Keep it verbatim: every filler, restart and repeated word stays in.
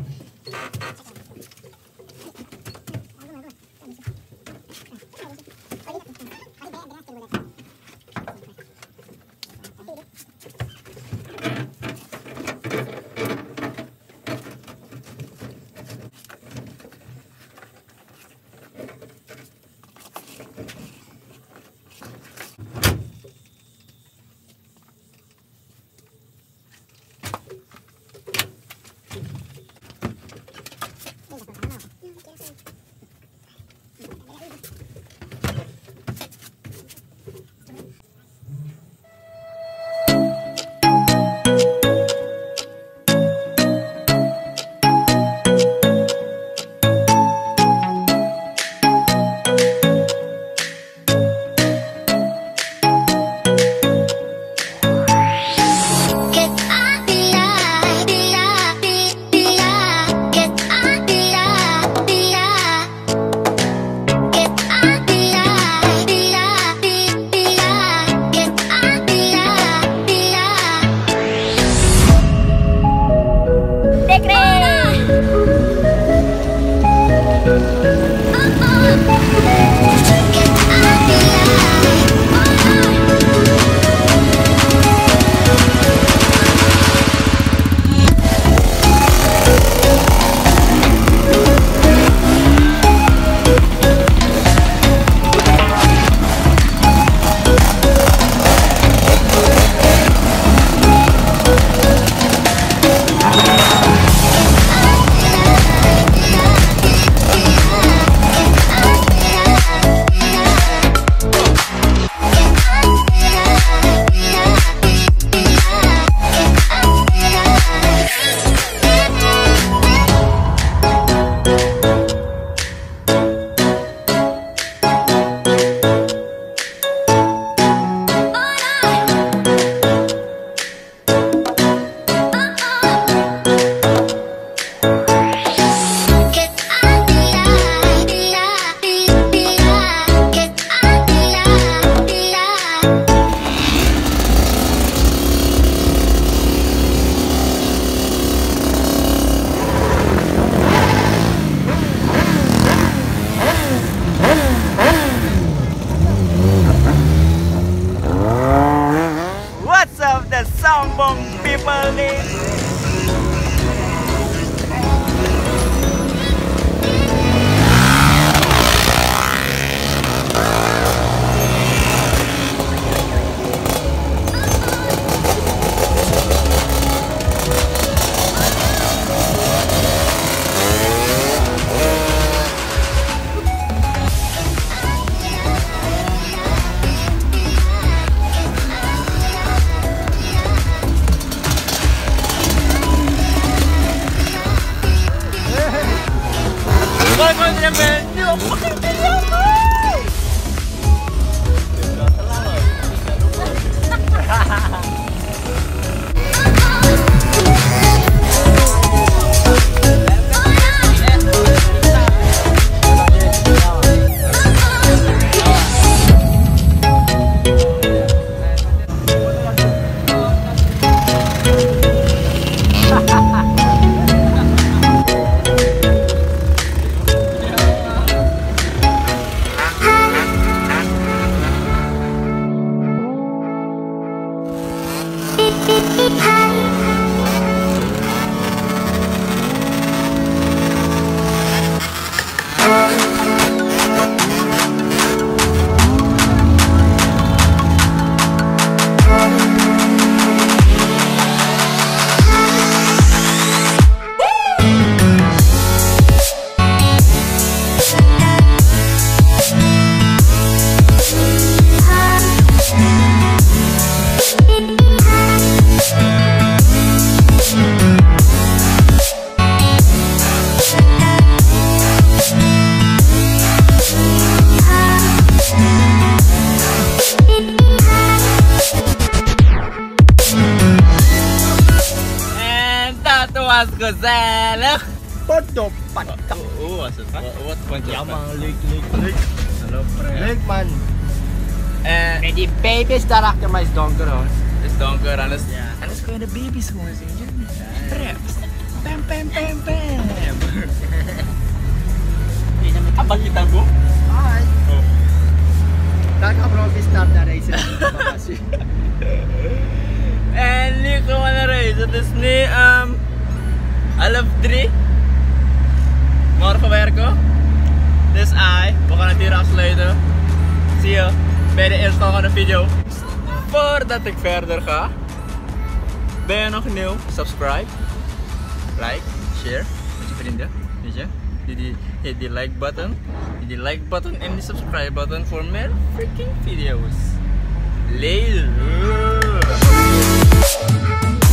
was gezellig. Bodoh patah. Oh, was het? Wat vond je? Ja man, leuk, leuk, leuk. Hallo, Leuk man. En En die baby's daar achter mij is donker hoor. het is donker, anders, Ja. anders kun je de baby's gewoon zien. Preps. Pam, pam, pam, pam. Apa kita, Bu? Hi. Oh. Taka profi start the race. Makasih. En nu gaan we naar huis. Het is nu um, half drie. Morgen werken. Dus ai, we gaan het hier afsluiten. Zie je bij de eerstvolgende video. Voordat ik verder ga, ben je nog nieuw? Subscribe, like, share met je vrienden. Weet je? Hit die, hit die like button, hit die like button en die subscribe button voor meer freaking video's. Later.